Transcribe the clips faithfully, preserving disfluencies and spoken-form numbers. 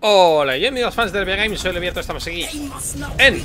Hola y bienvenidos fans del Videogame, soy Levierto, estamos aquí en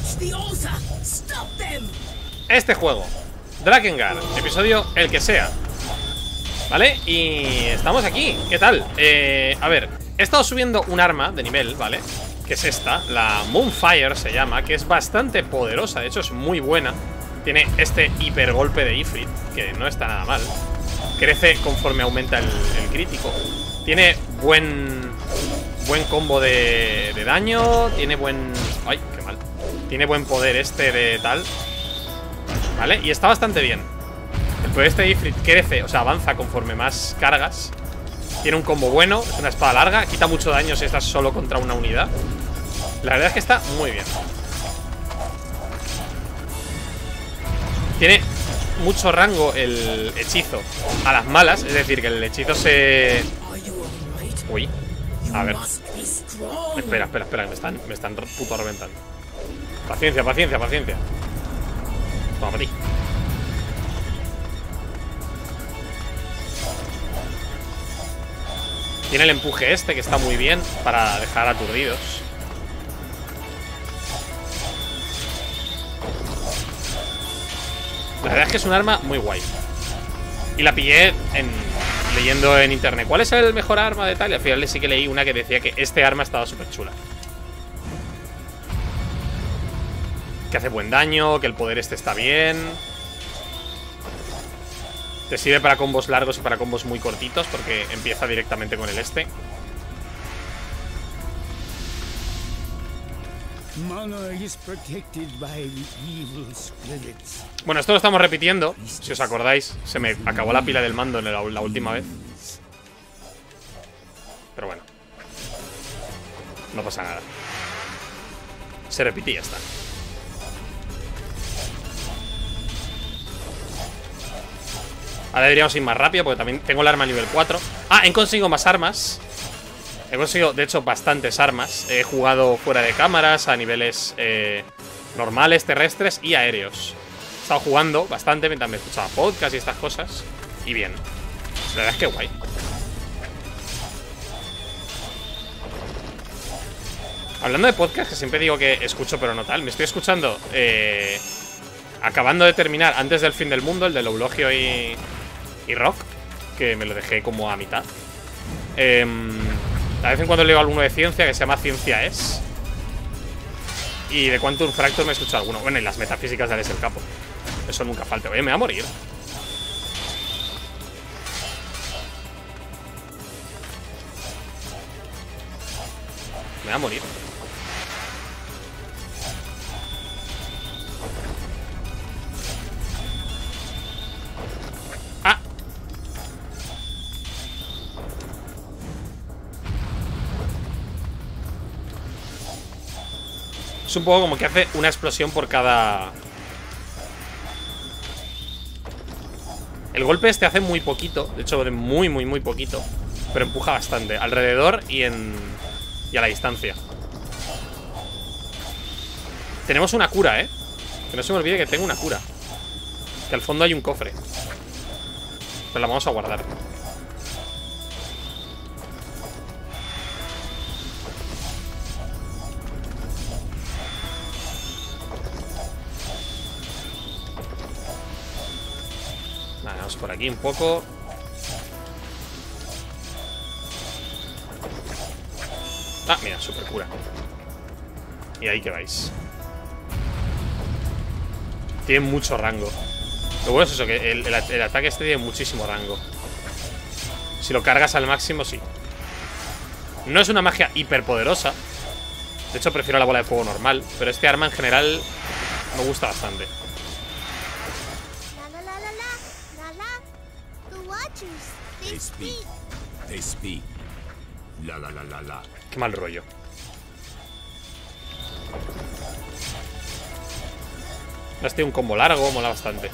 este juego, Drakengard, episodio el que sea, ¿vale? Y estamos aquí, ¿qué tal? Eh, a ver, he estado subiendo un arma de nivel, ¿vale? Que es esta, la Moonfire se llama, que es bastante poderosa, de hecho es muy buena. Tiene este hiper golpe de Ifrit, que no está nada mal. Crece conforme aumenta el, el crítico. Tiene buen... Buen combo de, de daño. Tiene buen... Ay, qué mal. Tiene buen poder este de tal. Vale, y está bastante bien. El poder este de Ifrit crece, o sea, avanza conforme más cargas. Tiene un combo bueno, es una espada larga. Quita mucho daño si estás solo contra una unidad. La verdad es que está muy bien. Tiene mucho rango el hechizo a las malas, es decir, que el hechizo se... Uy, a ver. Espera, espera, espera, que me están, me están puto reventando. Paciencia, paciencia, paciencia. Toma para ti. Tiene el empuje este, que está muy bien para dejar aturdidos. La verdad es que es un arma muy guay. Y la pillé en, leyendo en internet ¿cuál es el mejor arma de tal? Y al final sí que leí una que decía que este arma estaba súper chula, que hace buen daño, que el poder este está bien. Te sirve para combos largos y para combos muy cortitos, porque empieza directamente con el este. Bueno, esto lo estamos repitiendo. Si os acordáis, se me acabó la pila del mando en la, la última vez. Pero bueno, no pasa nada. Se repite y ya está. Ahora deberíamos ir más rápido, porque también tengo el arma nivel cuatro. Ah, he conseguido más armas. He conseguido, de hecho, bastantes armas. He jugado fuera de cámaras, a niveles eh, normales, terrestres y aéreos. He estado jugando bastante mientras me escuchaba podcast y estas cosas. Y bien, la verdad es que guay. Hablando de podcast, que siempre digo que escucho pero no tal, me estoy escuchando eh, acabando de terminar Antes del fin del mundo, el del Eulogio y, y Rock, que me lo dejé como a mitad. Eh... De vez en cuando leo alguno de ciencia, que se llama Ciencia Es. Y de Quantum Fracture me he escuchado alguno. Bueno, y las metafísicas de Alex el Capo. Eso nunca falta. Oye, me voy a morir. Me voy a morir. Es un poco como que hace una explosión por cada... El golpe este hace muy poquito. De hecho, muy, muy, muy poquito. Pero empuja bastante. Alrededor y en... Y a la distancia. Tenemos una cura, ¿eh? Que no se me olvide que tengo una cura. Que al fondo hay un cofre. Pero la vamos a guardar. Por aquí un poco. Ah, mira, super cura. Y ahí que vais. Tiene mucho rango. Lo bueno es eso, que el, el, el ataque este tiene muchísimo rango. Si lo cargas al máximo, sí. No es una magia hiper poderosa. De hecho, prefiero la bola de fuego normal. Pero este arma en general me gusta bastante. They speak. They speak. La la la la la. Qué mal rollo. Este tiene un combo largo, mola bastante.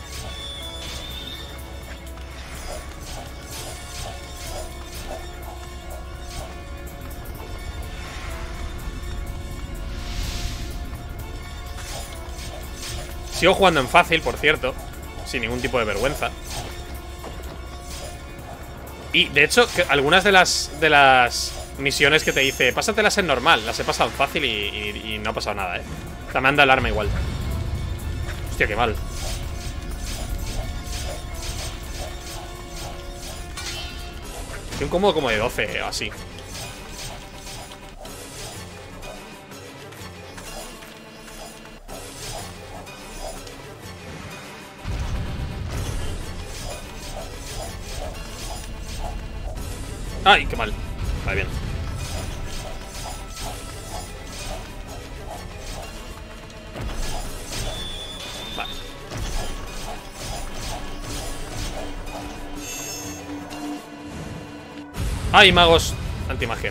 Sigo jugando en fácil, por cierto, sin ningún tipo de vergüenza. Y de hecho, que algunas de las de las misiones que te dice, pásatelas en normal. Las he pasado fácil y, y, y no ha pasado nada, eh. O sea, me anda el arma igual. Hostia, qué mal. Tiene un combo como de doce o así. Ay, qué mal. Vale, bien. Vale. Ay, magos antimagia.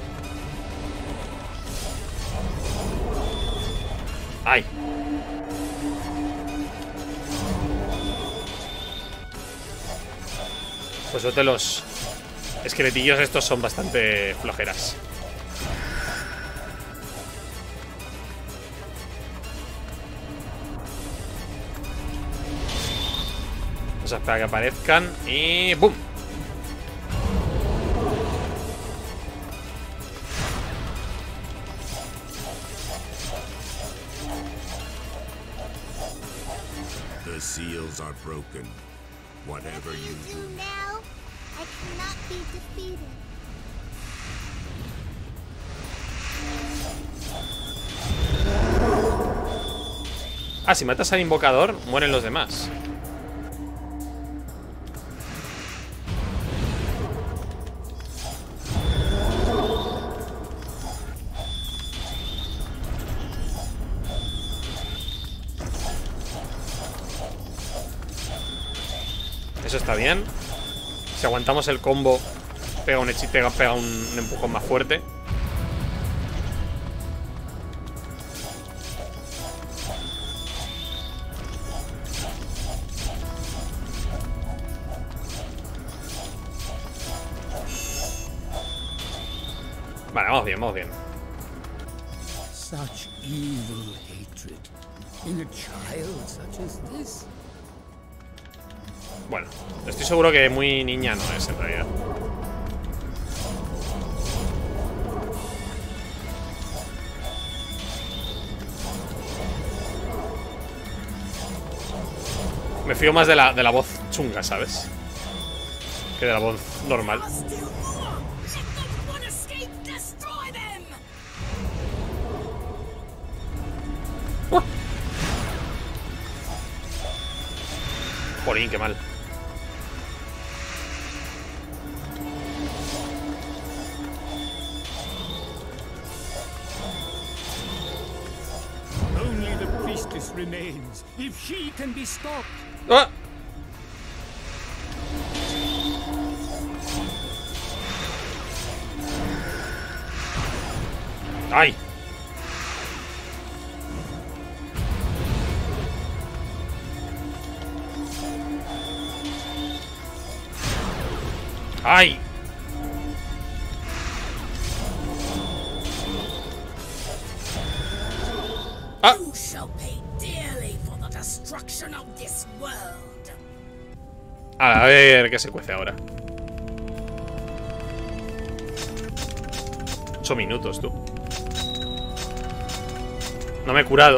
Ay. Pues suerte los esqueletillos estos son bastante flojeras. Vamos a esperar a que aparezcan y ¡boom! The seals are broken. Whatever you do now, I cannot be defeated. Ah, si matas al invocador, mueren los demás. Eso está bien. Si aguantamos el combo, pega un hechizo, pega un, un empujón más fuerte. Vale, vamos bien, vamos bien. Such evil hatred in a child such as this. Bueno, estoy seguro que muy niña no es en realidad. Me fío más de la, de la voz chunga, ¿sabes? Que de la voz normal. ¡Uh! Jolín, qué mal. Only the priestess remains. If she can be stopped. ¡Ah! ¡Ay! ¡Ay! ¡Ah! You shall pay dearly for the destruction of this world. A ver qué se cuece ahora. Ocho minutos, tú. No me he curado.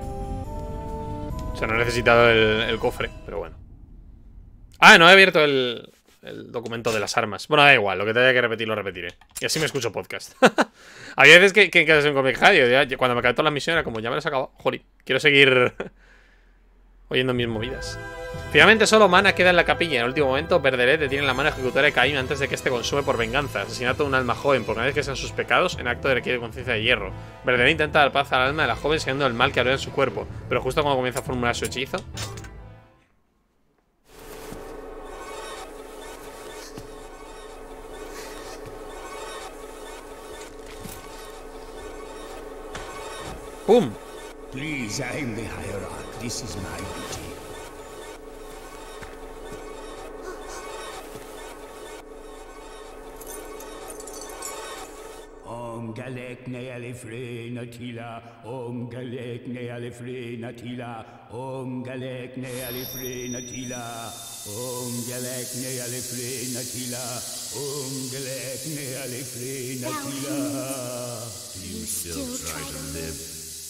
O sea, no he necesitado el, el cofre, pero bueno. Ah, no he abierto el, el documento de las armas. Bueno, da igual, lo que tenga que repetir lo repetiré. Y así me escucho podcast. Había veces que, que, que se me complicaba. Cuando me acabé todas las misiones era como, ya me las he acabado. Joder, quiero seguir oyendo mis movidas. Finalmente solo Mana queda en la capilla. En el último momento Verdelet detiene la mano ejecutora de Caín antes de que este consume por venganza. Asesinato de un alma joven, por una vez que sean sus pecados, en acto de requiere conciencia de hierro. Verdelet intenta dar paz al alma de la joven siguiendo el mal que habría en su cuerpo, pero justo cuando comienza a formular su hechizo... ¡Pum! Please, I'm the hierarch. This is my duty. Armed galek neale frena tila, om galek neale frena tila, om galek neale frena tila, om galek neale frena tila, om galek neale frena tila. You still try to live?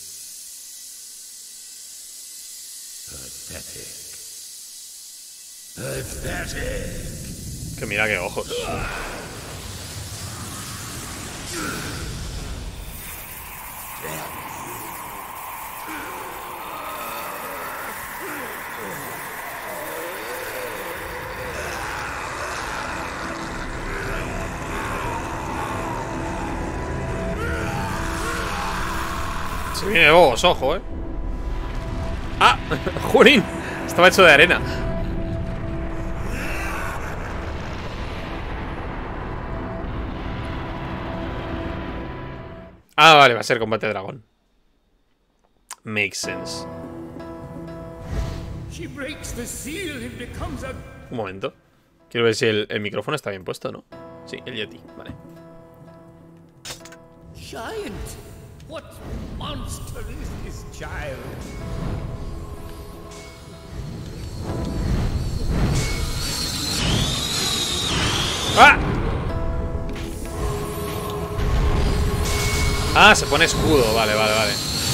Pathetic. Pathetic. Que mira qué ojos. Se viene vos, ojo, eh. ¡Ah! ¡Jurín! Estaba hecho de arena. Ah, vale, va a ser combate de dragón. Makes sense. Un momento. Quiero ver si el, el micrófono está bien puesto, ¿no? Sí, el Yeti, vale. Giant! What monster is this child? ¡Ah! Ah, se pone escudo, vale, vale, vale.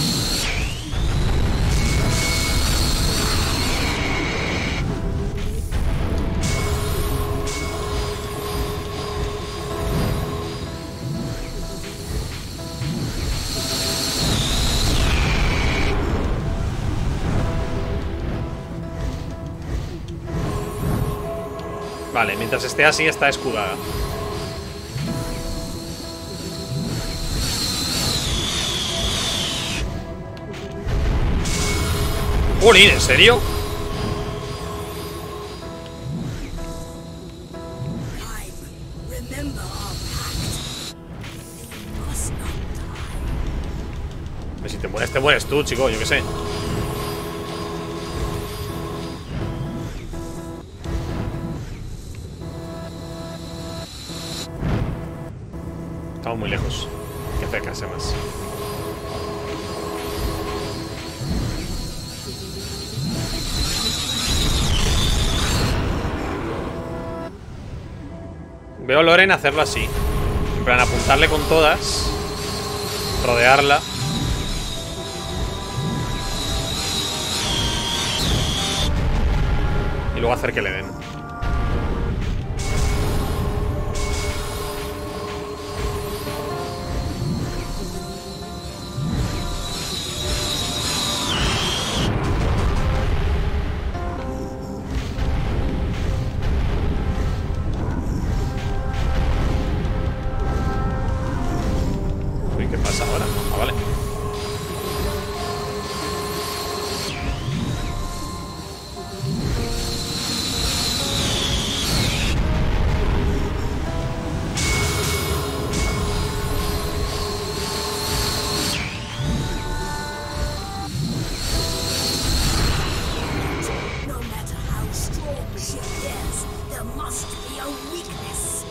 Vale, mientras esté así está escudada. Jolín, ¿en serio? Pues si te mueres, te mueres tú, chico, yo qué sé. Estamos muy lejos. Hay que acercarse más. Veo a Loren hacerlo así. En plan, apuntarle con todas. Rodearla. Y luego hacer que le den. ¿Qué pasa ahora? Ah, vale. No matter how strong she is, there must be a weakness.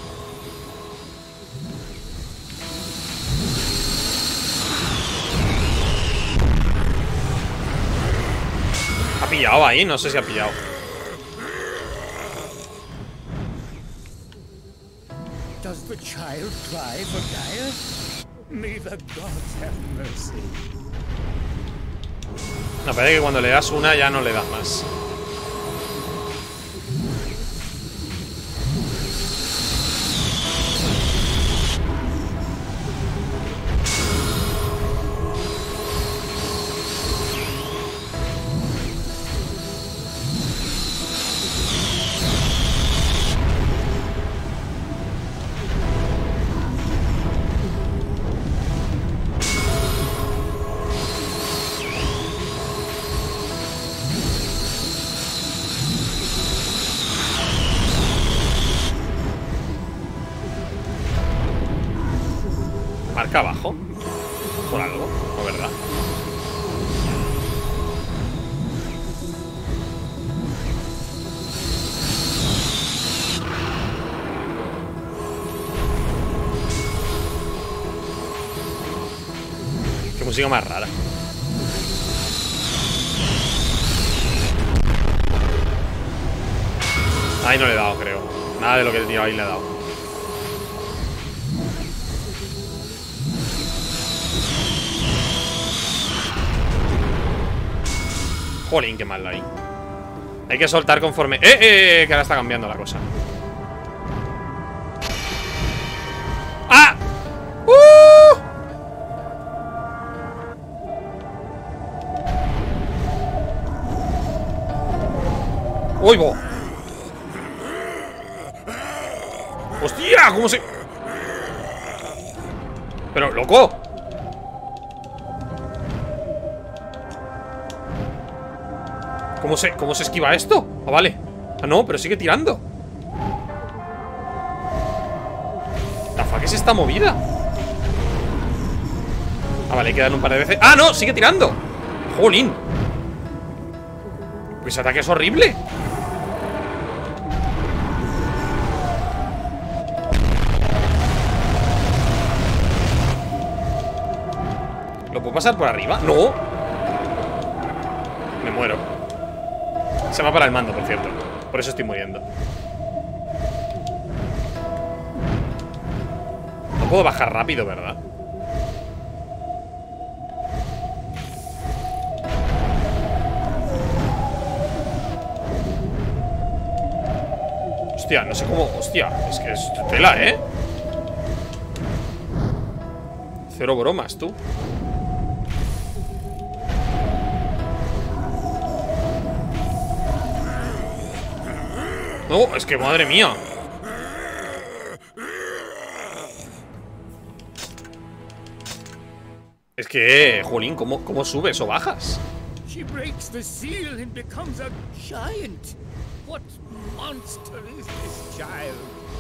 Ha pillado ahí, no sé si ha pillado. Does the child cry for Gaia? May the gods have mercy. Me parece que cuando le das una ya no le das más. Marca abajo. Por algo, ¿no, verdad? música más rara. Ahí no le he dado, creo. Nada de lo que he tirado ahí le he dado. Jolín, qué mal ahí. Hay que soltar conforme... ¡Eh, eh, eh! Que ahora está cambiando la cosa. ¡Ah! ¡Uh! ¡Uy, bo! ¡Hostia! ¿Cómo se...? Pero, loco. ¿Cómo se, cómo se esquiva esto? Ah, vale. Ah, no, pero sigue tirando. ¿La fuck es esta movida? Ah, vale, hay que darle un par de veces. ¡Ah, no! ¡Sigue tirando! ¡Jolín! Pues ese ataque es horrible. ¿Lo puedo pasar por arriba? ¡No! Me muero. Se me va para el mando, por cierto. Por eso estoy muriendo. No puedo bajar rápido, ¿verdad? Hostia, no sé cómo... Hostia, es que es tela, ¿eh? Cero bromas, tú. No, es que madre mía. Es que, jolín, ¿cómo, cómo subes o bajas? She breaks the seal and becomes a giant. What monster is this child?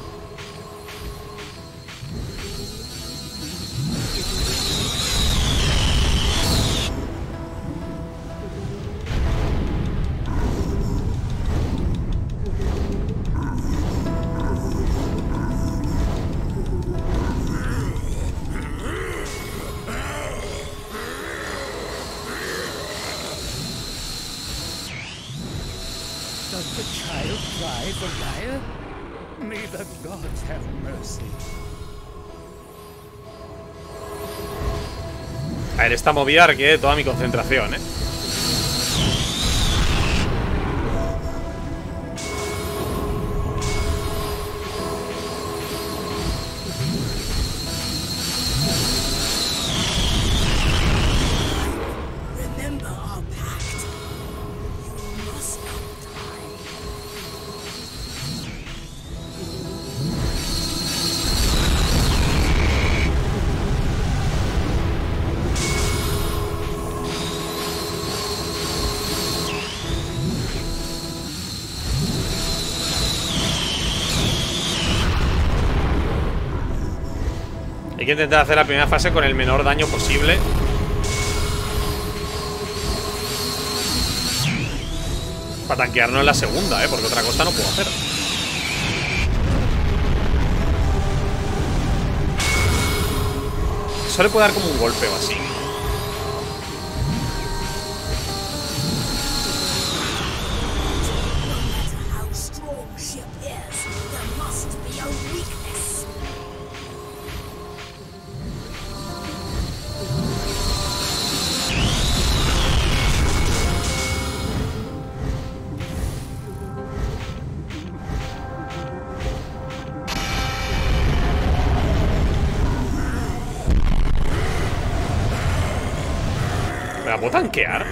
Does the child cry for Gaia? May the gods have mercy. A ver, esta movida requiere toda mi concentración, ¿eh? Remember our pact. You must not die. Hay que intentar hacer la primera fase con el menor daño posible. Para tanquearnos en la segunda, ¿eh? Porque otra cosa no puedo hacer. Solo puede dar como un golpe o así. No matter how strong she appears, there must be a weakness. ¿Me la puedo tanquear?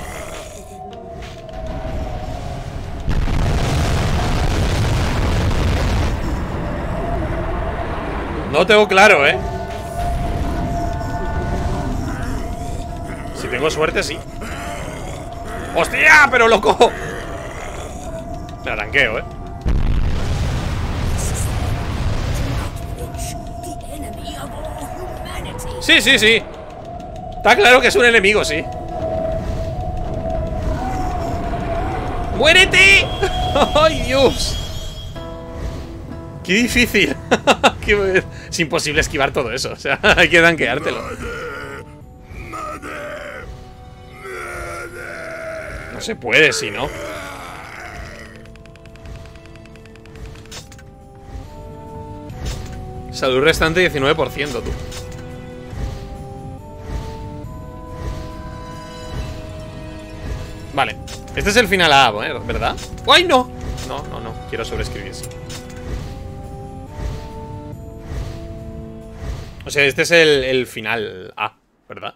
No tengo claro, ¿eh? Si tengo suerte, sí. ¡Hostia! ¡Pero loco! Me la tanqueo, ¿eh? The enemy of all humanity. Sí, sí, sí. Está claro que es un enemigo, sí. ¡Muérete! ¡Ay, Dios! ¡Qué difícil! Qué... Es imposible esquivar todo eso. O sea, hay que tanqueártelo. No se puede, si no. Salud restante diecinueve por ciento, tú. Vale. Este es el final A, ¿verdad? ¡Ay, no! No, no, no. Quiero sobreescribir eso. O sea, este es el, el final A, ¿verdad?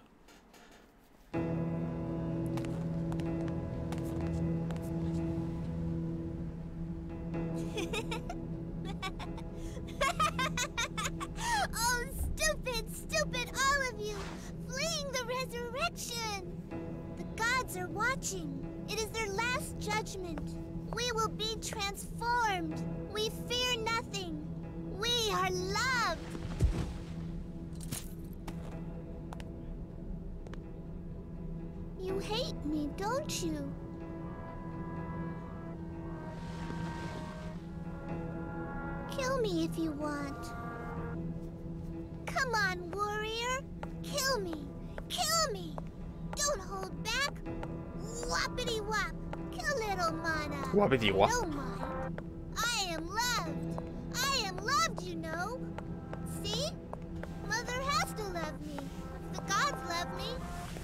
Oh, stupid, stupid, all of you! Fleeing the resurrection! The gods are watching. It is their last judgment. We will be transformed. We fear nothing. We are loved. You hate me, don't you? Kill me if you want. Come on, warrior. Kill me. Kill me. Don't hold back. Whoppity whop. Kill little Mana. Whoppity whop. Don't mind. I am loved. I am loved, you know. See? Mother has to love me. The gods love me.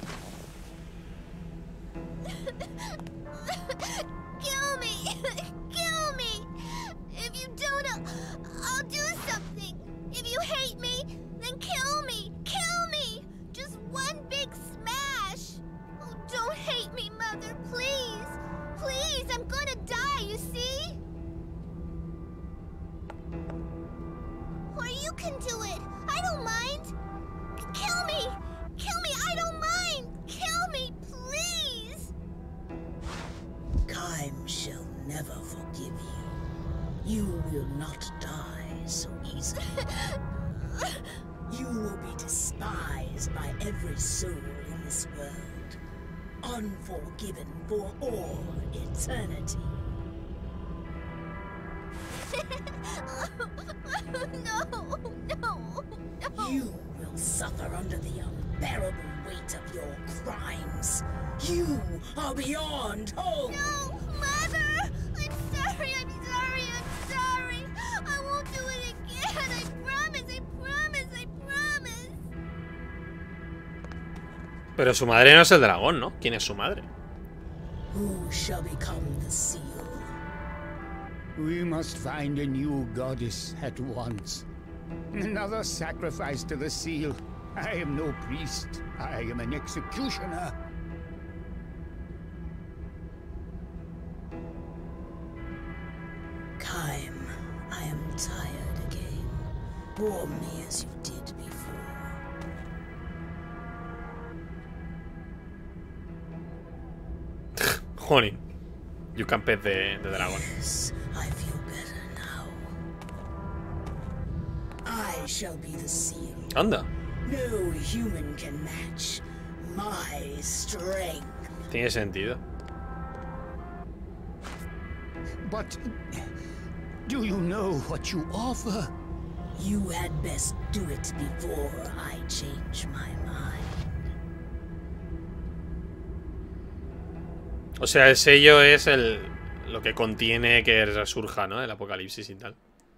Kill me! Kill me! If you don't, I'll, I'll do something. If you hate me, then kill me! Kill me! Just one big smash! Oh, don't hate me, Mother, please! Please, I'm gonna die, you see? Or you can do it! I don't mind! Kill me! Kill me! I don't mind! Kill me, please! Kaim shall never forgive you. You will not die so easily. You will be despised by every soul in this world, unforgiven for all eternity. No, no, no. You will suffer under the unbearable weight of your crimes. You are beyond hope. No, Mother! I'm sorry, I'm sorry, I'm sorry. I won't do it again. I promise, I promise, I promise. Pero su madre no es el dragón, ¿no? ¿Quién es su madre? Who shall become the seal? We must find a new goddess at once. Another sacrifice to the seal. I am no priest. I am an executioner. Kaim, I am tired again. Warm me as you did before. Jonin. You can pet de, de dragón. Yes, I feel better now. I shall be the seal. Anda. No human can match my strength. Tiene sentido. But do you know what you offer? You had best do it before I change my mind. O sea, el sello es el lo que contiene que resurja, ¿no? El apocalipsis y tal.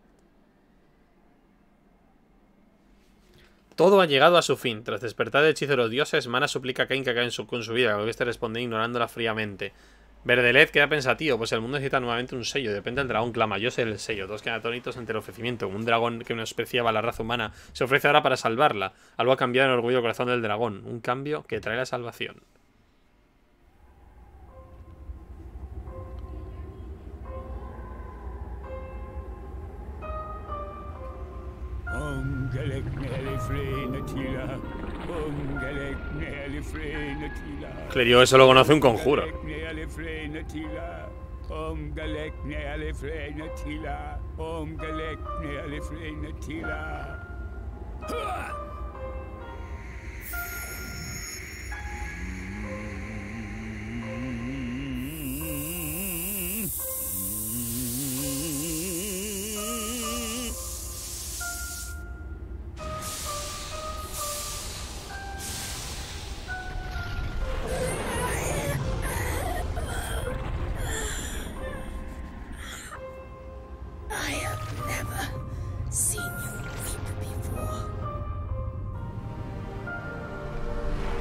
Todo ha llegado a su fin. Tras despertar del hechizo de los dioses, Mana suplica a Kain que acabe en su, con su vida, lo que este responde ignorándola fríamente. Verdelet queda pensativo, pues el mundo necesita nuevamente un sello. Depende del dragón, clama. Yo sé el sello. Todos quedan atónitos ante el ofrecimiento. Un dragón que menospreciaba la raza humana se ofrece ahora para salvarla. Algo ha cambiado en el orgullo del corazón del dragón. Un cambio que trae la salvación. Clerio eso lo conoce un conjuro.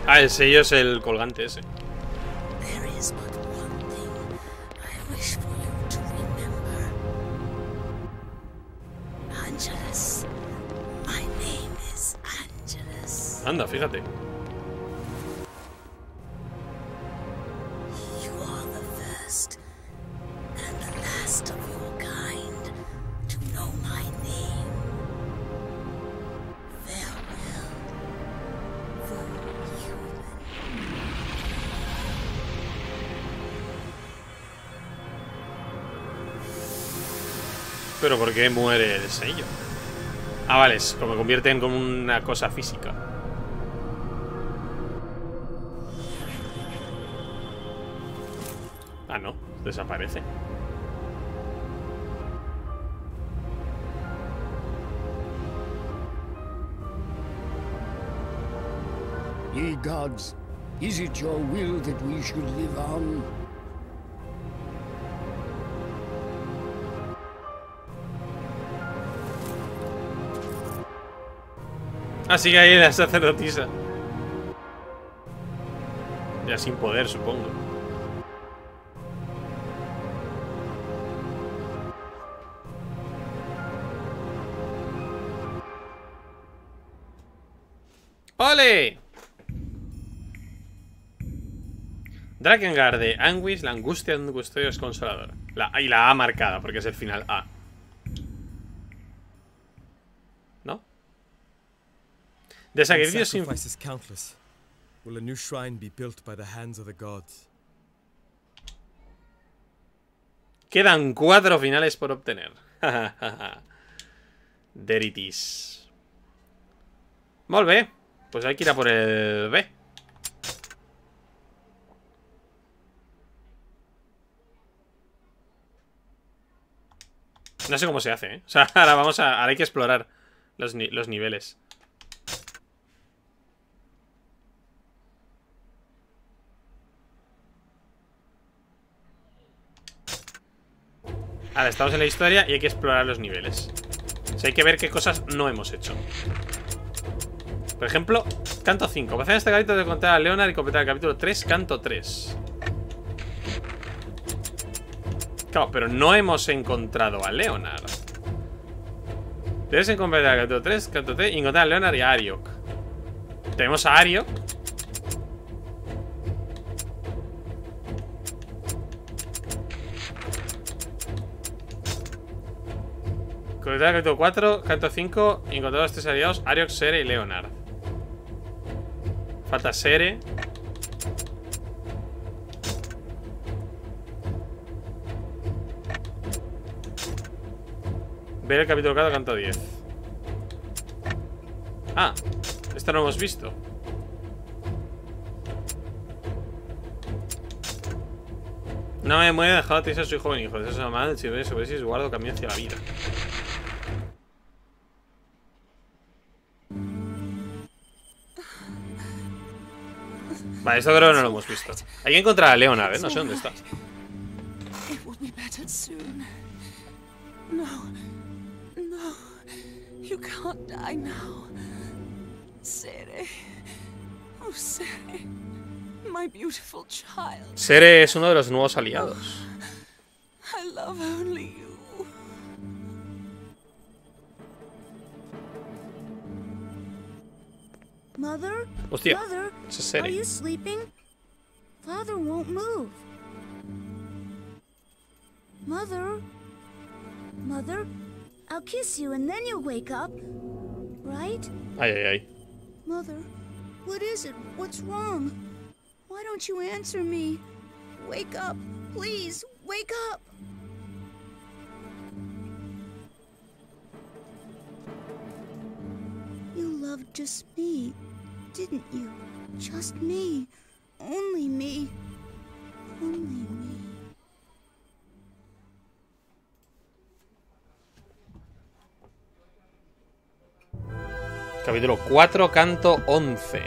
Ah, el sello es el colgante ese. There is but one thing I wish for you to remember. Angelus. My name is Angelus. Anda, fíjate. You are the first and the last of your kind to know my name. Farewell, full human. Pero ¿por qué muere el sello? Ah, vale, es como convierte en como una cosa física. Ah, no, desaparece. Ye gods, is it your will that we should live on? Así que ahí la sacerdotisa. Ya sin poder, supongo. ¡Ole! Drakengard de Anguish, la angustia de un custodio es consolador. La, y la A marcada, porque es el final A. ¿No? De sacrificios sin... Sacrifices countless. Will a new shrine be built by the hands of the gods? Quedan cuatro finales por obtener. There it is. Molt bé. Pues hay que ir a por el B. No sé cómo se hace, ¿eh? O sea, ahora vamos a... Ahora hay que explorar los, ni los niveles. Ahora estamos en la historia y hay que explorar los niveles. O sea, hay que ver qué cosas no hemos hecho. Por ejemplo, canto cinco. Para hacer este capítulo de contar a Leonard y completar el capítulo tres, canto tres. Claro, pero no hemos encontrado a Leonard. Debes completar el capítulo tres, canto tres y encontrar a Leonard y a Ariok. Tenemos a Ariok. Completar el capítulo cuatro, canto cinco y encontrar a los tres aliados, Ariok, Sere y Leonard. Falta Sere. Ver el capítulo cuatro, canto diez. Ah, esto no hemos visto. No me muere dejado de a su hijo en hijo. Eso es una madre, si ves, si guardo camino hacia la vida. Vale, esto creo que no lo hemos visto. Hay que encontrar a Leonard, ¿eh? No sé dónde está. It will be better soon. No, no, you can't die now. Sere, oh Sere, my beautiful child. Sere es uno de los nuevos aliados. I love only you. Mother? Hostia, Mother, ese es Sere. are you sleeping? Father won't move. Mother? Mother? I'll kiss you and then you'll wake up. Right? Ay, ay, ay. Mother, what is it? What's wrong? Why don't you answer me? Wake up, please, wake up! You loved just me, didn't you? Just me. Only me. Only me. Capítulo cuatro, canto once.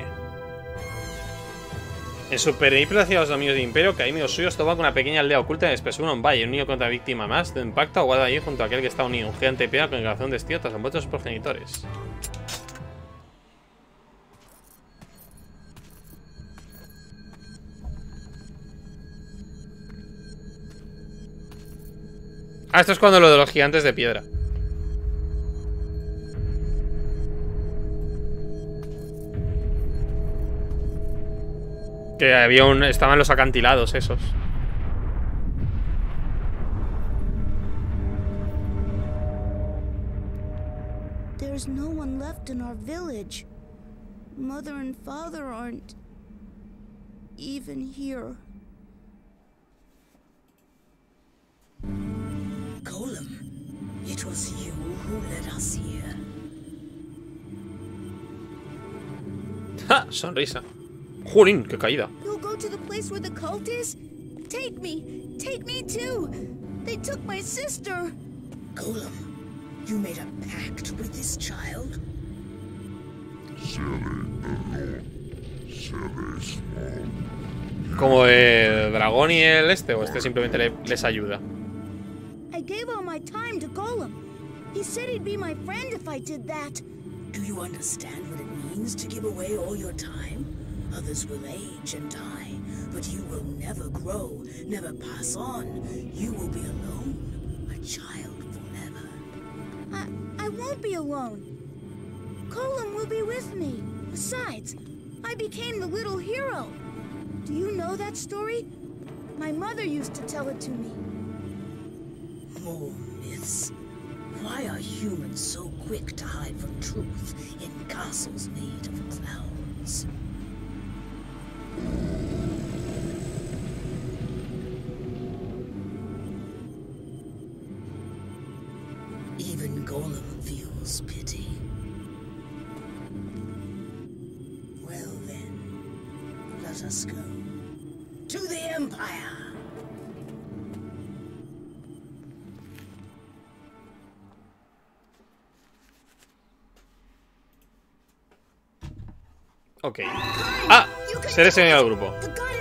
En su periplo hacia los dominios del Imperio, Caim y los suyos toman con una pequeña aldea oculta en espesura un valle. Un niño contra víctima más de impacto aguarda allí junto a aquel que está unido. Un gigante de piedra con el corazón destino tras han muerto sus progenitores. Ah, esto es cuando lo de los gigantes de piedra. Que había un... Estaban los acantilados esos. There's no one left in our village. Mother and father aren't even here. Golem, it was you who led us here. ¡Ja! Sonrisa. ¡Jolín! ¡Qué caída! You'll go to the place where the cult is? Take me! Take me too! They took my sister! Golem, you made a pact with this child? ¿Como el dragón y el este? ¿O este simplemente le, les ayuda? I gave all my time to Golem. He said he'd be my friend if I did that. Do you understand what it means to give away all your time? Others will age and die, but you will never grow, never pass on. You will be alone, a child forever. I, I won't be alone. Golem will be with me. Besides, I became the little hero. Do you know that story? My mother used to tell it to me. More myths. Why are humans so quick to hide from truth in castles made of clouds? Even Golem feels pity. Well then, let us go to the Empire. Ok. Ah, seres en el grupo.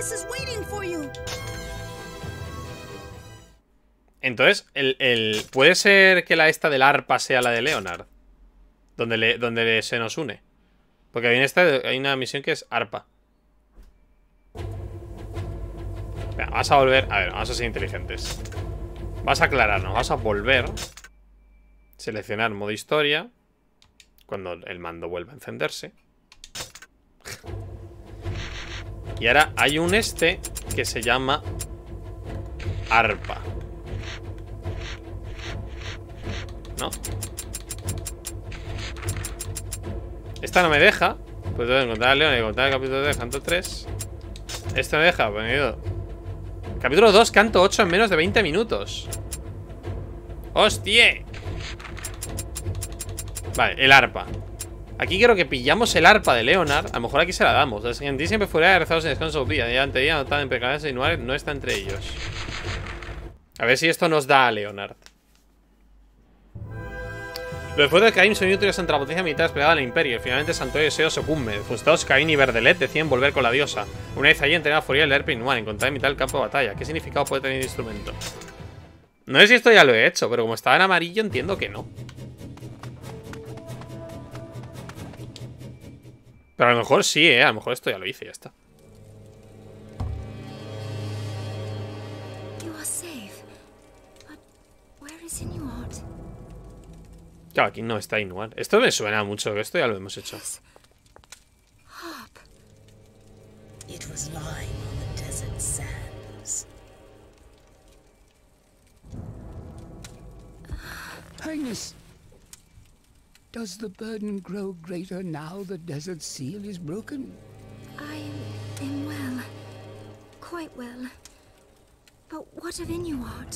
Entonces, el, el, ¿puede ser que la esta del arpa sea la de Leonard? Donde, le, donde le, se nos une. Porque hay, en esta, hay una misión que es arpa. Venga, vamos a volver. A ver, vamos a ser inteligentes. Vamos a aclararnos. Vamos a volver. Seleccionar modo historia. Cuando el mando vuelva a encenderse. Y ahora hay un este que se llama arpa. ¿No? Esta no me deja. Pues tengo que encontrar a Leon y encontrar el capítulo tres, canto tres. Este me deja, pues capítulo dos, canto ocho en menos de veinte minutos. ¡Hostia! Vale, el arpa. Aquí quiero que pillamos el arpa de Leonard. A lo mejor aquí se la damos. El siguiente siempre fuera de rezados en descanso día. Ya ante día, anotada en precauciones y no está entre ellos. A ver si esto nos da a Leonard. Los esfuerzos de Caín son inútiles ante la potencia militar desplegada en el Imperio. Finalmente Santuario y Deseo se cumple. Frustrados, Caín y Verdelet deciden volver con la diosa. Una vez allí entrenada Furia el Herpin One, encontrar en mitad del campo de batalla. ¿Qué significado puede tener el instrumento? No sé si esto ya lo he hecho, pero como estaba en amarillo entiendo que no. Pero a lo mejor sí, eh. A lo mejor esto ya lo hice y ya está. Claro, aquí no está Inuar. Esto me suena mucho, que esto ya lo hemos hecho. It was lying on the desert sands. Highness, does the burden grow greater now the desert seal is broken? I am well. Quite well. But what of Inuart?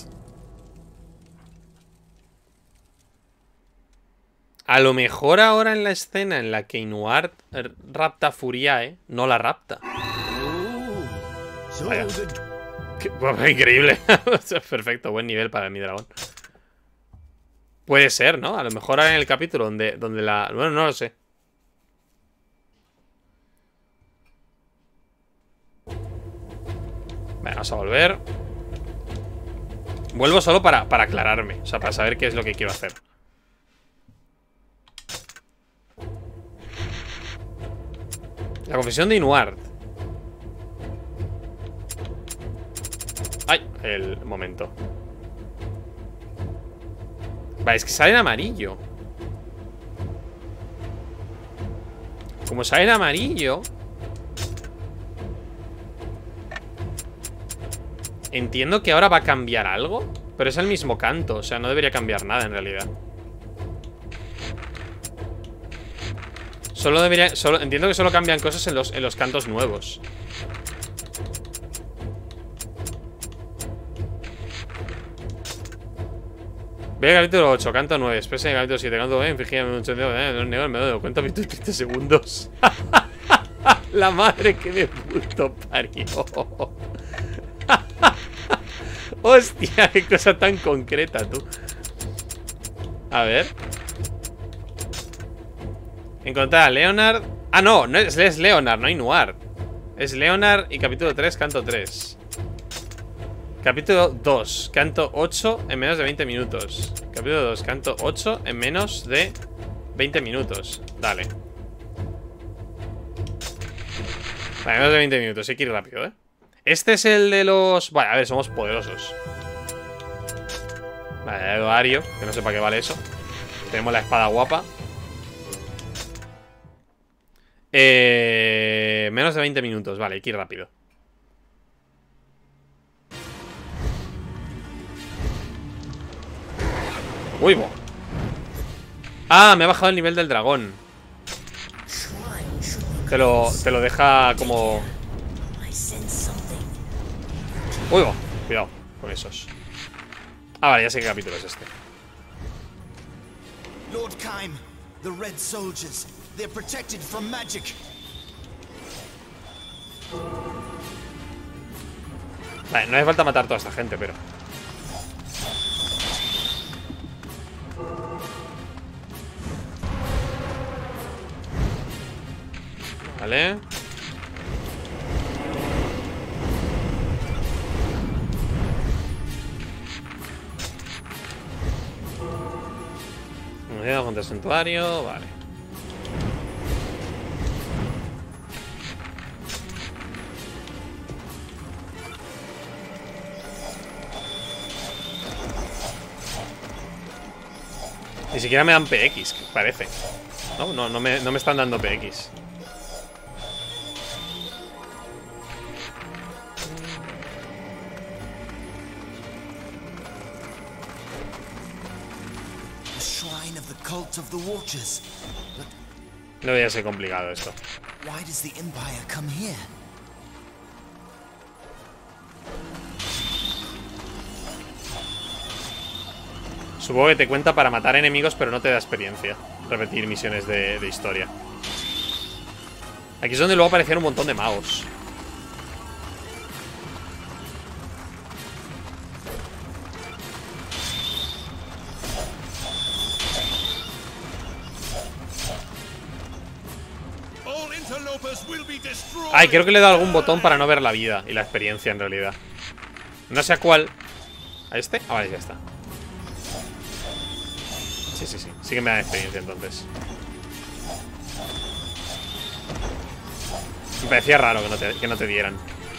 A lo mejor ahora en la escena en la que Inuart rapta a Furiae, no la rapta. Vaya. Qué, bueno, increíble. Perfecto, buen nivel para mi dragón. Puede ser, ¿no? A lo mejor ahora en el capítulo donde, donde la... Bueno, no lo sé. Venga, vamos a volver. Vuelvo solo para, para aclararme. O sea, para saber qué es lo que quiero hacer. La confesión de Inuart. Ay, el momento. Vale, es que sale en amarillo. Como sale en amarillo, entiendo que ahora va a cambiar algo. Pero es el mismo canto, o sea, no debería cambiar nada en realidad. Solo debería... Solo, entiendo que solo cambian cosas en los, en los cantos nuevos. Ve el capítulo ocho, canto nueve. Expresa en el capítulo siete, canto nueve. Fíjate, un ochenta, no niego, me doy cuenta, veinte segundos. La madre que me puto parió. Hostia, qué cosa tan concreta, tú. A ver. Encontrar a Leonard. Ah, no, no es, es Leonard, no hay Noir. Es Leonard y capítulo tres, canto tres. Capítulo dos, canto ocho en menos de veinte minutos. Capítulo dos, canto ocho en menos de veinte minutos. Dale. Vale, menos de veinte minutos, hay que ir rápido, ¿eh? Este es el de los... Vale, a ver, somos poderosos. Vale, Eduario, que no sé para qué vale eso. Tenemos la espada guapa. Eh... Menos de veinte minutos, vale, hay que ir rápido. Uy, bo. Ah, me ha bajado el nivel del dragón. Te lo, te lo deja como... Uy, bo. Cuidado con esos. Ah, vale, ya sé qué capítulo es este. Lord Kaim, the Red Soldiers, they're protected from magic. Vale, no hace falta matar a toda esta gente, pero... Vale. Unidad contra el santuario, vale. Ni siquiera me dan P X, parece. No, no, no me, no me están dando P X. Of the Watchers. But no debería ser complicado esto. Why does the Empire come here? Supongo que te cuenta para matar enemigos, pero no te da experiencia. Repetir misiones de, de historia. Aquí es donde luego aparecían un montón de magos. Ay, creo que le he dado algún botón para no ver la vida y la experiencia en realidad. No sé a cuál. ¿A este? Ah, vale, ya está. Sí, sí, sí. Sí que me da experiencia entonces. Me parecía raro que no te, que no te dieran.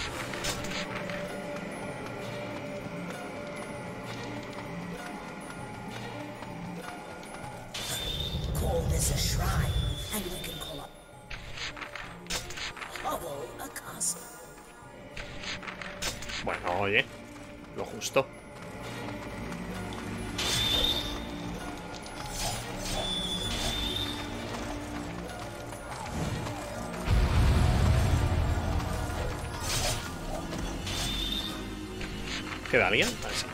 Bueno, oye, lo justo. ¿Queda alguien? Vale, sí.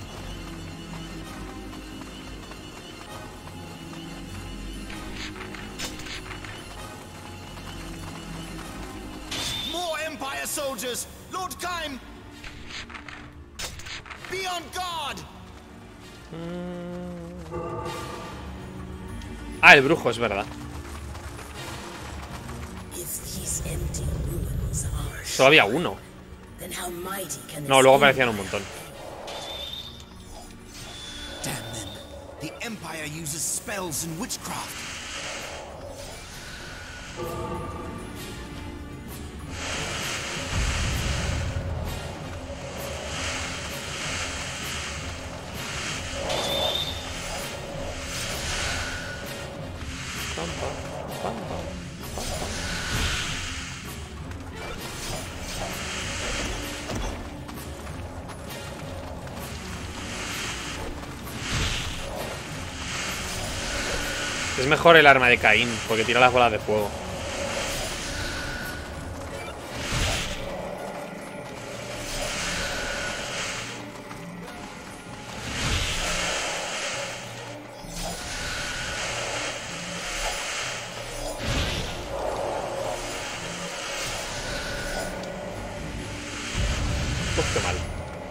More Empire soldiers! Lord Kaim! Be on guard! Ah, el brujo, es verdad. Solo había uno. No, luego aparecían un montón. Damn them. The Empire uses spells and witchcraft. Es mejor el arma de Caín, porque tira las bolas de fuego. Uf, qué mal.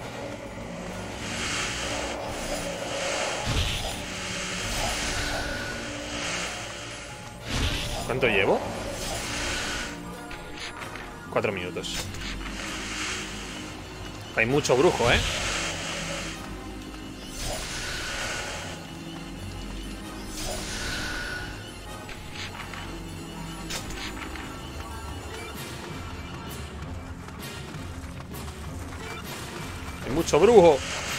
¿Cuánto llevo? Cuatro minutos. Hay mucho brujo, ¿eh? Hay mucho brujo.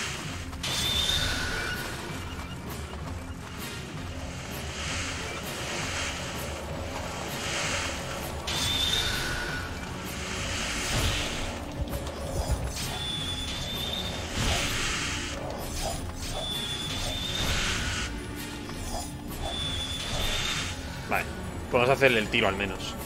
Vale, podemos hacerle el tiro al menos.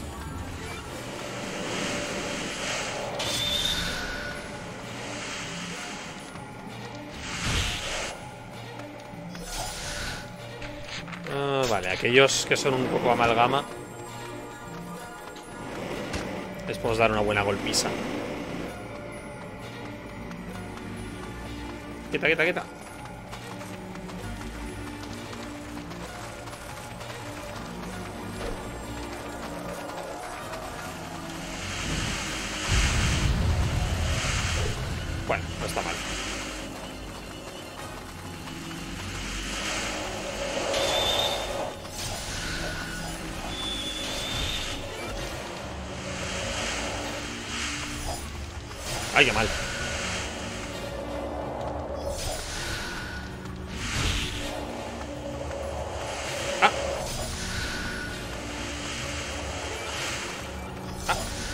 Uh, vale, aquellos que son un poco amalgama les podemos dar una buena golpiza. Quita, quita, quita. Bueno, no está mal. Ay, qué mal. Ah. Ah.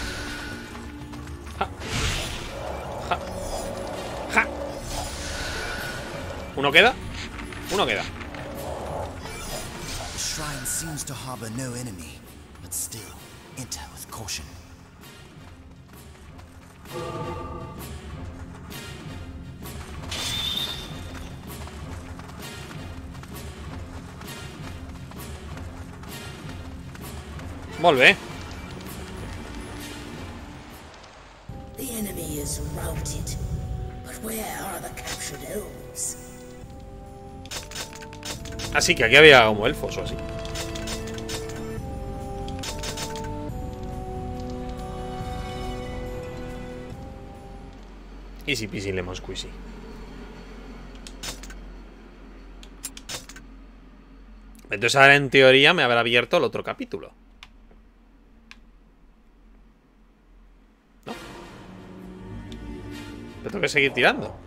Ah. Ja. Ja. ¿Uno queda? Uno queda. The shrine seems to harbor no enemy, but still, enter with caution. Molt bé. The enemy is routed, but where are the captured elves? Así que aquí había como elfos o así. Easy peasy lemon squeezy. Entonces ahora en teoría me habrá abierto el otro capítulo. ¿No? Pero tengo que seguir tirando.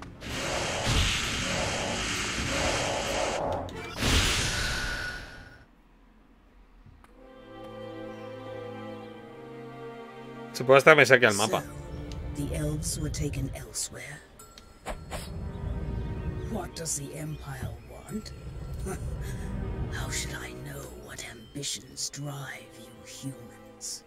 Se puede hasta que me saque al mapa. So, the elves were taken elsewhere. What does the Empire want? How should I know what ambitions drive you humans?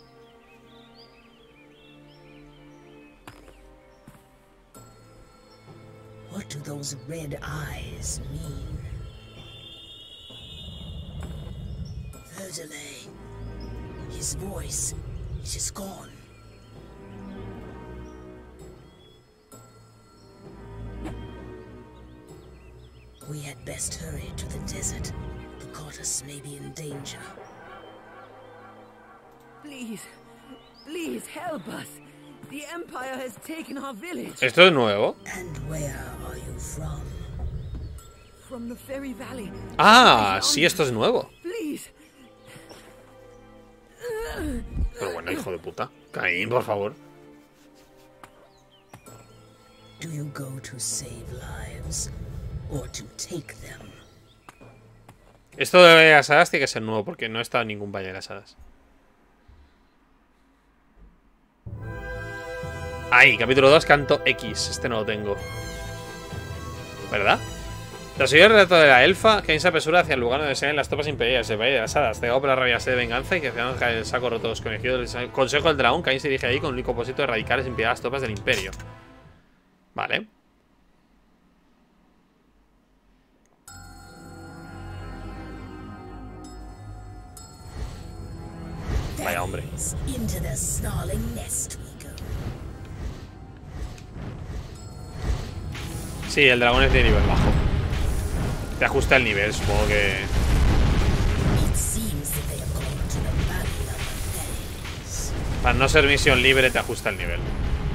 What do those red eyes mean? Verdelay. His voice, it is gone. We had best hurry to the desert. The goddess may be in danger. Please, please help us. The Empire has taken our village. ¿Esto es nuevo? And where are you from? From the Fairy Valley. Ah, sí, esto es nuevo. Please. Pero bueno, hijo de puta. Caín, por favor. Do you go to save lives or to take them? Esto de las hadas tiene que ser nuevo porque no está en ningún valle de las hadas. Ahí, capítulo dos, canto X. Este no lo tengo. ¿Verdad? Tras oír el relato de la elfa, Kain se apresura hacia el lugar donde se ven las tropas imperiales, el Valle de las Hadas. Cegado por la rabia de venganza y que haciendo caer el saco roto de los conejillos del Consejo del Dragón, Kain se dirige ahí con el único propósito de erradicar y impedir a las tropas del Imperio. Vale. Vaya hombre. Sí, el dragón es de nivel bajo. Te ajusta el nivel, supongo que... Para no ser misión libre te ajusta el nivel.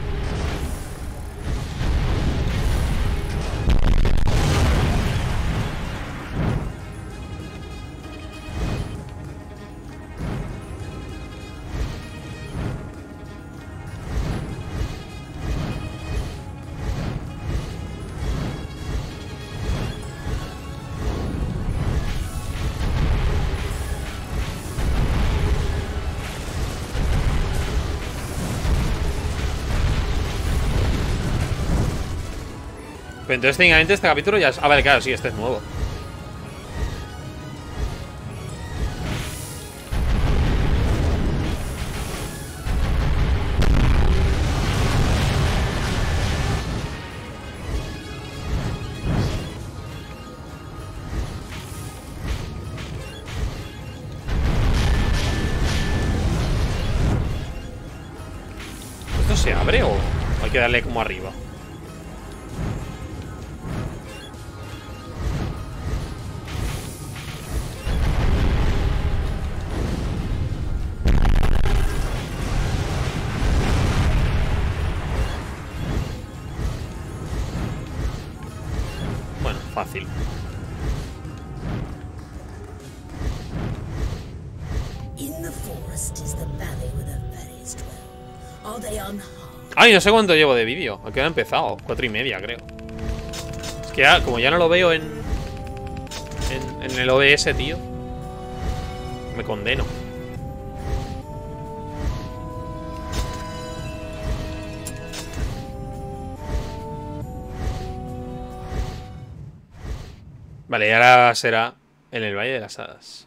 Pero entonces técnicamente este capítulo ya es... Ah, vale, claro, sí, este es nuevo. ¿Esto se abre o hay que darle como arriba? Fácil. Ay, no sé cuánto llevo de vídeo. ¿A qué hora he empezado? Cuatro y media, creo. Es que ya, como ya no lo veo en, en en el O B S, tío, me condeno. Vale, y ahora será en el Valle de las Hadas.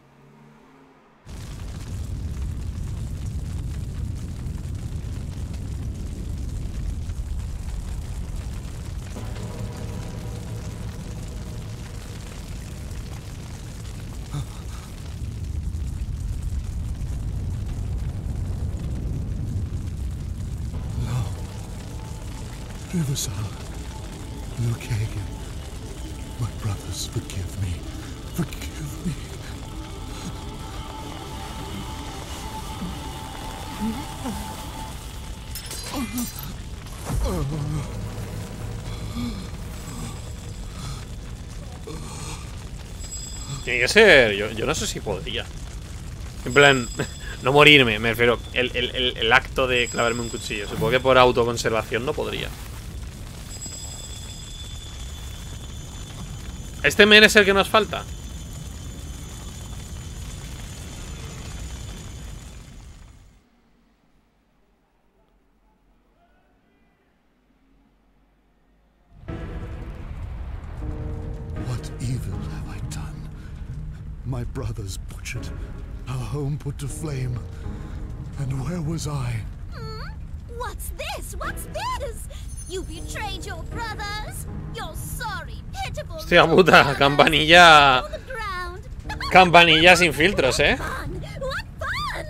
No. Riversal. Luke Hagen. My brothers, forgive me. Forgive me. Tiene que ser... Yo, yo no sé si podría. En plan... No morirme, me refiero. El, el, el, el acto de clavarme un cuchillo. Supongo que por autoconservación no podría. ¿Este men es el que nos falta? What evil have I done? My brothers butchered, our home put to flame. And where was I? Hmm? What's this? What's this? You betrayed your brothers. You're sorry, pitiful. Hostia puta, campanilla. Campanilla sin filtros, eh. What fun!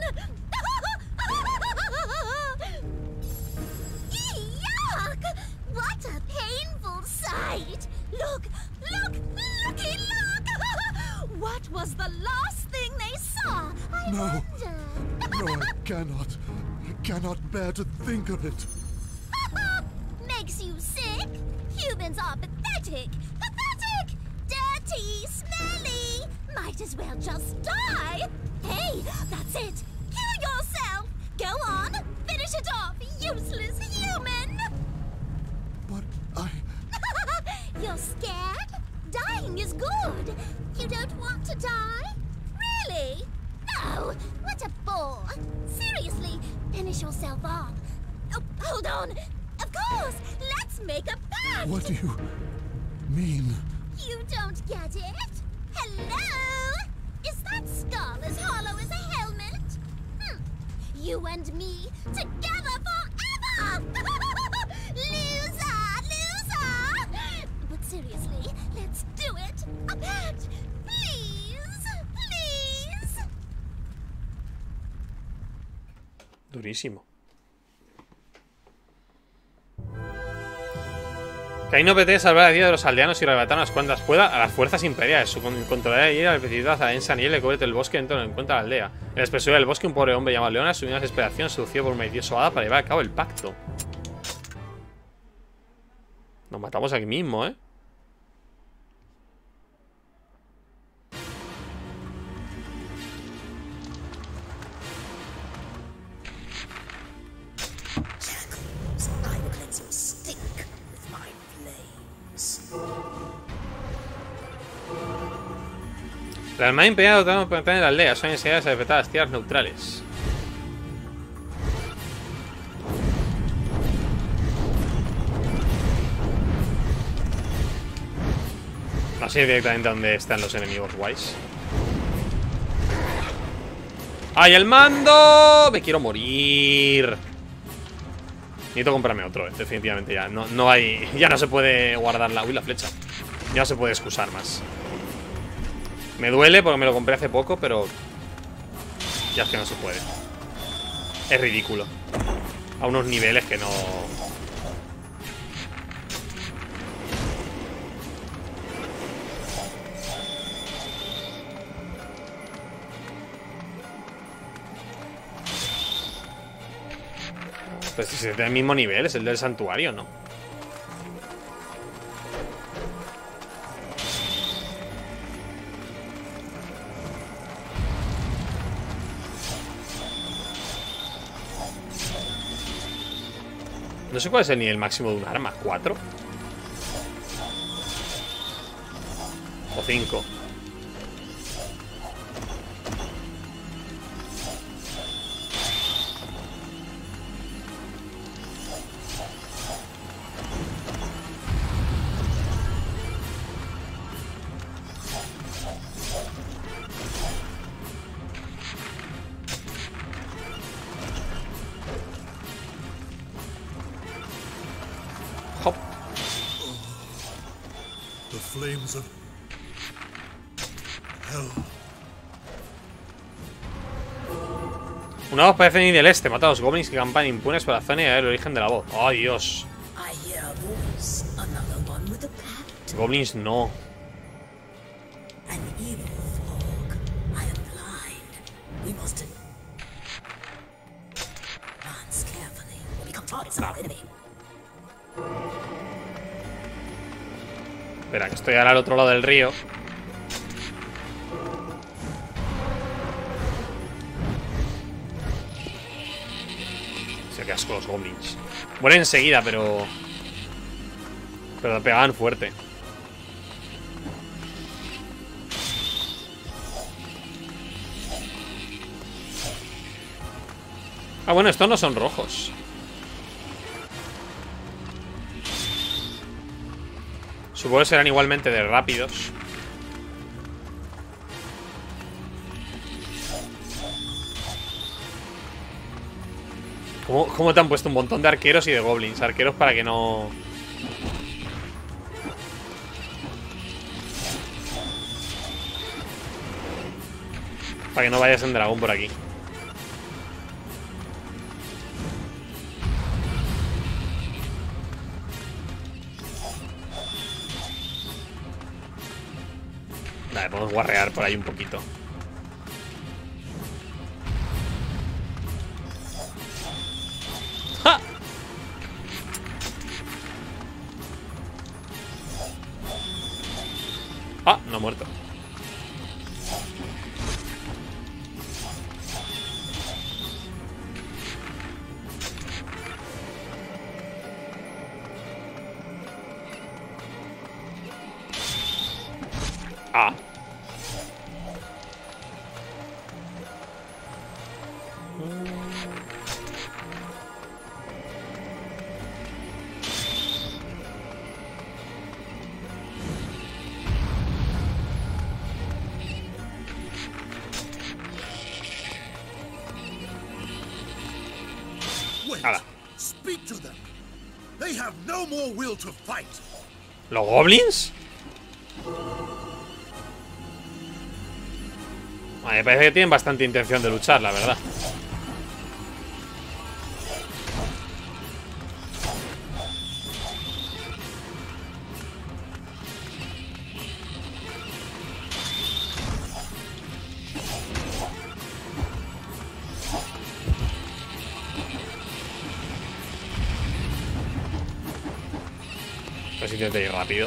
Yuck! What a painful sight. Look, look, looky, look! What was the last thing they saw? I No. wonder. No, I cannot. I cannot bear to think of it. Makes you sick? Humans are pathetic. Pathetic! Dirty, smelly. Might as well just die. Hey, that's it. Kill yourself. Go on. Finish it off, useless human. But I... You're scared? Dying is good. You don't want to die? Really? No. What a bore. Seriously, finish yourself off. Oh, hold on. Of course. Let's make a pact. What do you mean? You don't get it? Hello? Is that skull as hollow as a helmet? Hmm. You and me together forever! Loser! Loser! But seriously, let's do it! A bet! Please! Please! Durísimo. Caín no pretende salvar la vida de los aldeanos y arrebatar unas cuantas pueda a las fuerzas imperiales. Su controlar y la precipitación hacia la densa nieve le cubre el bosque dentro del encuentro a la aldea. En la espesura del bosque, un pobre hombre llamado Leona subió una desesperación seducido por un malicioso hada para llevar a cabo el pacto. Nos matamos aquí mismo, ¿eh? La Armada Imperial dotaron por en la aldea, son enseñadas a defender las tierras neutrales. No sé directamente dónde están los enemigos guays. ¡Ay, el mando! ¡Me quiero morir! Necesito comprarme otro, eh, definitivamente ya. No, no hay. Ya no se puede guardar la. Uy, la flecha. Ya no se puede excusar más. Me duele porque me lo compré hace poco, pero ya es que no se puede. Es ridículo. A unos niveles que no... Pues si es del mismo nivel, es el del santuario, ¿no? No sé cuál es el nivel máximo de un arma. ¿Cuatro? O cinco. Flames of hell. Una voz parece venir del este. Mata a los goblins que campan impunes por la zona y a ver el origen de la voz. ¡Oh, Dios! Goblins no. Espera, que estoy ahora al otro lado del río. Se qué asco los goblins. Mueren enseguida, pero... Pero pegaban fuerte. Ah, bueno, estos no son rojos. Supongo que serán igualmente de rápidos. ¿Cómo, ¿Cómo te han puesto un montón de arqueros y de goblins? Arqueros para que no... Para que no vayas en dragón por aquí. Vale, podemos guarrear por ahí un poquito. ¡Ja! Ah, no ha muerto. Ah. Hala. Speak to them. They have no more will to fight. ¿Los goblins? Vale, me parece que tienen bastante intención de luchar, la verdad. Pues si intento ir rápido.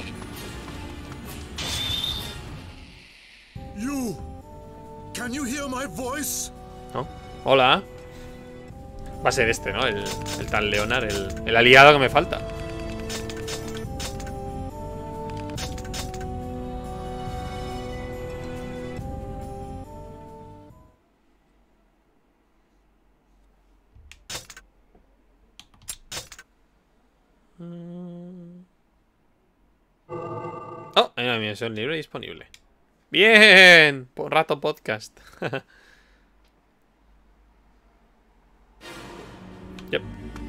You, can you hear my voice? ¿No? Hola. Va a ser este, ¿no? El, el tal Leonard, el, el aliado que me falta. Oh, hay una misión libre disponible. Bien, por rato podcast. Yep.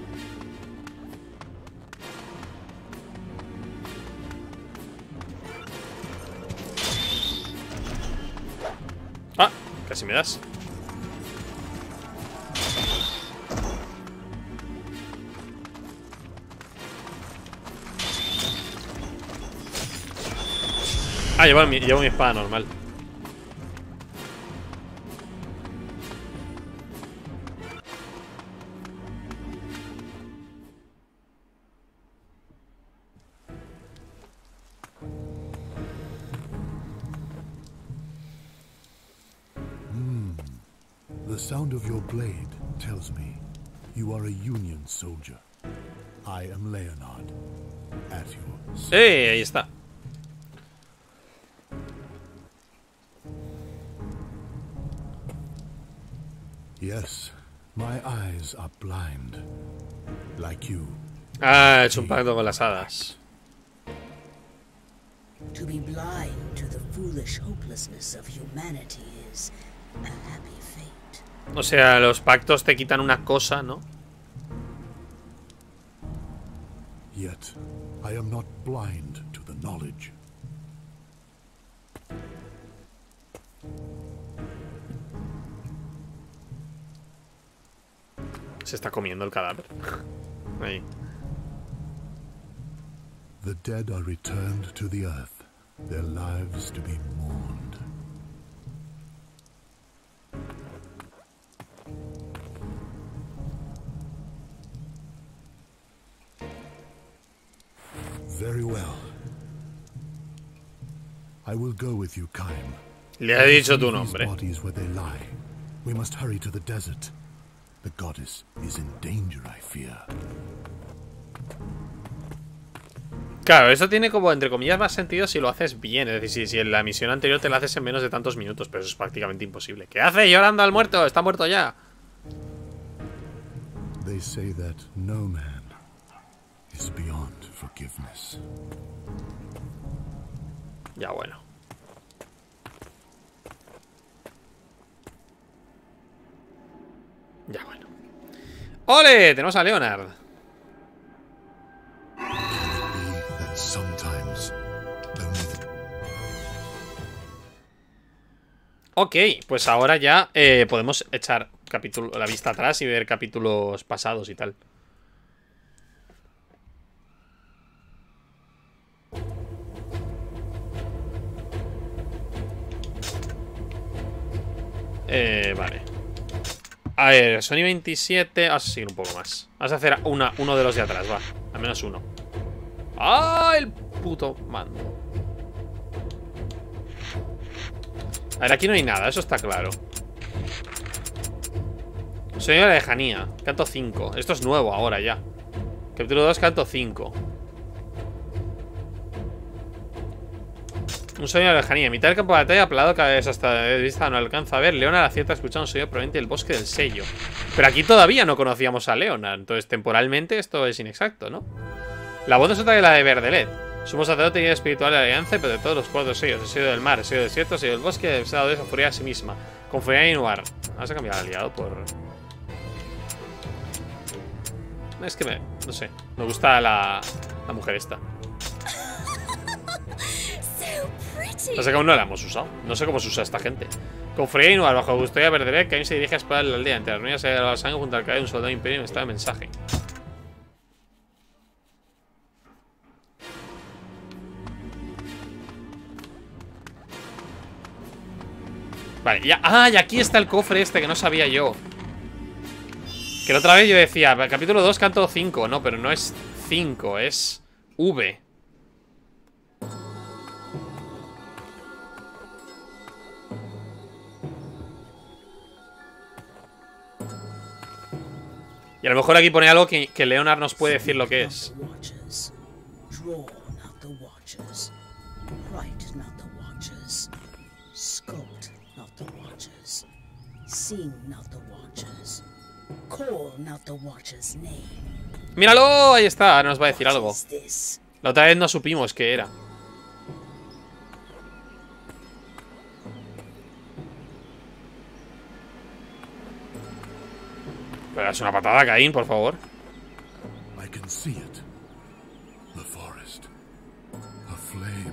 Ah, casi me das. Ah, llevo mi, llevo mi espada normal. Hmm. The sound of your blade tells me you are a Union soldier. I am Leonard. At your service. ¡Eh! Ahí está. Yes, my eyes are blind, like you. Ah, he hecho un pacto con las hadas. To be blind to the foolish hopelessness of humanity is a happy fate. O sea, los pactos te quitan una cosa, ¿no? Yet, I am not blind to the knowledge. Se está comiendo el cadáver. Ahí. The dead are returned to the earth, their lives to be mourned. Very well. I will go with you, Kaim. Le ha dicho tu nombre. Bodies where they lie. We must hurry to the desert. The goddess is in danger, I fear. Claro, eso tiene como, entre comillas, más sentido si lo haces bien. Es decir, si, si en la misión anterior te la haces en menos de tantos minutos. Pero eso es prácticamente imposible. ¿Qué hace llorando al muerto? Está muerto ya. They say that no man is beyond forgiveness. Ya bueno. Ya bueno. ¡Ole! Tenemos a Leonard. Ok, pues ahora ya eh, podemos echar capítulo, la vista atrás y ver capítulos pasados y tal. Eh, vale. A ver, Sony veintisiete. Vamos a seguir un poco más. Vamos a hacer una, uno de los de atrás, va. Al menos uno. ¡Ah! El puto mando. A ver, aquí no hay nada, eso está claro. Sonido de la lejanía. Canto cinco. Esto es nuevo ahora ya. Capítulo dos, canto cinco. Un sonido de la lejanía. En mitad del campo de batalla, apalado cada vez hasta de vista no alcanza a ver. Leonard acierta escuchando un sonido proveniente del bosque del sello. Pero aquí todavía no conocíamos a Leonard. Entonces, temporalmente, esto es inexacto, ¿no? La voz no es otra que la de Verdelet. Sumo sacerdote y guía espiritual de la alianza, pero de todos los cuatro sellos. El sello del mar, el sello del desierto, el sello del bosque, el estado de esa furia a sí misma. Con furia y Inuar. Vamos a cambiar al aliado por... Es que me... no sé. Me gusta la, la mujer esta. No sé cómo no la hemos usado. No sé cómo se usa esta gente. Con Frey bajo custodia perderé. Cain se dirige a explorar la aldea. Entre las ruinas se la sangre junto al caer un soldado imperio. Me está el mensaje. Vale, ya. Ah, y aquí está el cofre este que no sabía yo. Que la otra vez yo decía, capítulo dos, canto cinco. No, pero no es cinco, es V. Y a lo mejor aquí pone algo que, que Leonard nos puede decir lo que es. ¡Míralo! Ahí está, ahora nos va a decir algo. La otra vez no supimos qué era. Pero es una patada, Caín, por favor. I can see it. The forest. A flame.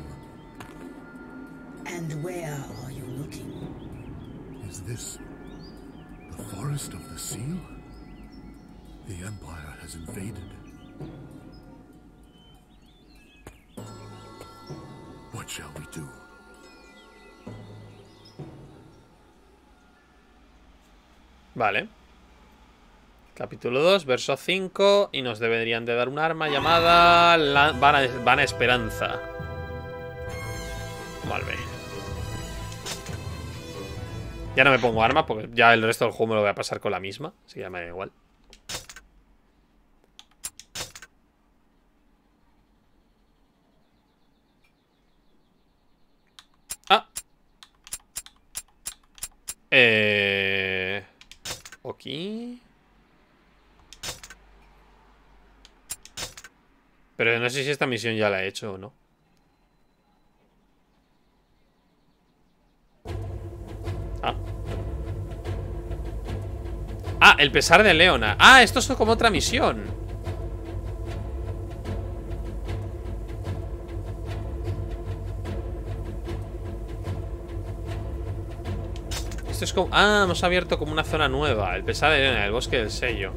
And where are you looking? Is this the forest of the seal? The Empire has invaded. What shall we do? Vale. Capítulo dos, verso cinco. Y nos deberían de dar un arma llamada la Vana, Vana Esperanza. Vale. Ya no me pongo arma porque ya el resto del juego me lo voy a pasar con la misma. Así que ya me da igual. Ah. Eh... Ok. Pero no sé si esta misión ya la he hecho o no. Ah. Ah, el pesar de Leona. Ah, esto es como otra misión. Esto es como... Ah, hemos abierto como una zona nueva. El pesar de Leona, el bosque del sello.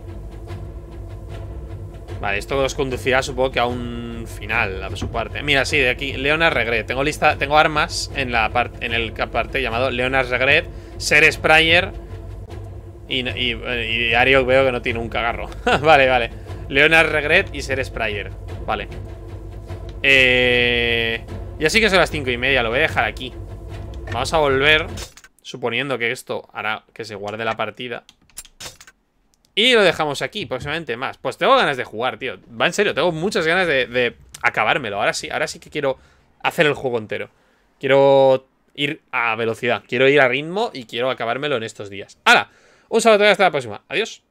Vale, esto nos conducirá, supongo que a un final, a su parte. Mira, sí, de aquí, Leonard's Regret. Tengo lista, tengo armas en la parte, en el parte llamado Leonard's Regret, Ser Sprayer y, y, y Ario veo que no tiene un cagarro. Vale, vale. Leonard's Regret y Ser Sprayer. Vale. Eh, ya sí que son las cinco y media, lo voy a dejar aquí. Vamos a volver, suponiendo que esto hará que se guarde la partida. Y lo dejamos aquí, próximamente más. Pues tengo ganas de jugar, tío. Va en serio, tengo muchas ganas de, de acabármelo. Ahora sí, ahora sí que quiero hacer el juego entero. Quiero ir a velocidad, quiero ir a ritmo y quiero acabármelo en estos días. ¡Hala! Un saludo y hasta la próxima. Adiós.